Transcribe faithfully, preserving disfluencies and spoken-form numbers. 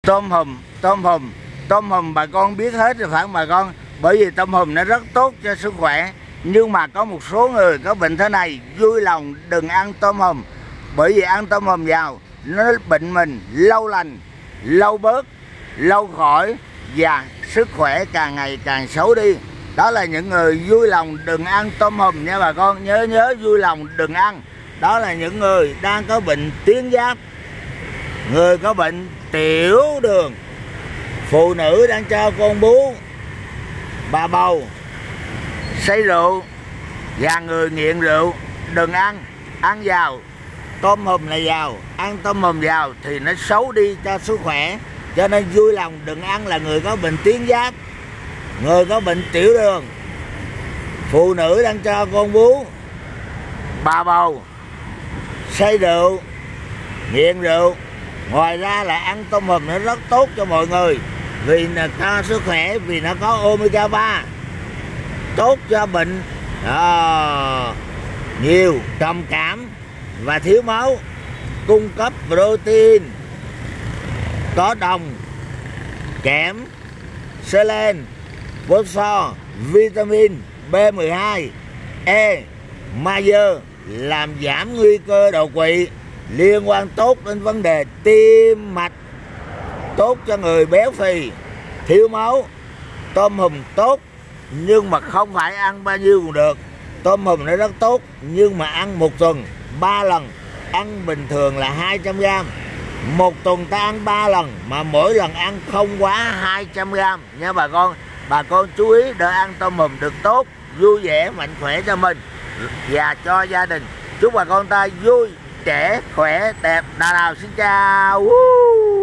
Tôm hùm, tôm hùm, tôm hùm bà con biết hết rồi phải không bà con? Bởi vì tôm hùm nó rất tốt cho sức khỏe. Nhưng mà có một số người có bệnh thế này, vui lòng đừng ăn tôm hùm. Bởi vì ăn tôm hùm vào nó bệnh mình lâu lành, lâu bớt, lâu khỏi và sức khỏe càng ngày càng xấu đi. Đó là những người vui lòng đừng ăn tôm hùm nha bà con. Nhớ nhớ vui lòng đừng ăn. Đó là những người đang có bệnh tuyến giáp, người có bệnh tiểu đường, phụ nữ đang cho con bú, bà bầu, say rượu và người nghiện rượu đừng ăn. Ăn vào tôm hùm này vào, ăn tôm hùm vào thì nó xấu đi cho sức khỏe. Cho nên vui lòng đừng ăn là người có bệnh tuyến giáp, người có bệnh tiểu đường, phụ nữ đang cho con bú, bà bầu, say rượu, nghiện rượu. Ngoài ra là ăn tôm hùm nó rất tốt cho mọi người vì là cho sức khỏe, vì nó có omega ba, tốt cho bệnh à, nhiều trầm cảm và thiếu máu, cung cấp protein, có đồng, kẽm, selen, phosphor, vitamin B mười hai, E, magie, làm giảm nguy cơ đột quỵ, liên quan tốt đến vấn đề tim mạch, tốt cho người béo phì, thiếu máu. Tôm hùm tốt nhưng mà không phải ăn bao nhiêu cũng được. Tôm hùm nó rất tốt nhưng mà ăn một tuần ba lần, ăn bình thường là hai trăm gram. Một tuần ta ăn ba lần mà mỗi lần ăn không quá hai trăm gram nha bà con. Bà con chú ý để ăn tôm hùm được tốt, vui vẻ, mạnh khỏe cho mình và cho gia đình. Chúc bà con ta vui, trẻ, khỏe, đẹp. Nào nào, xin chào.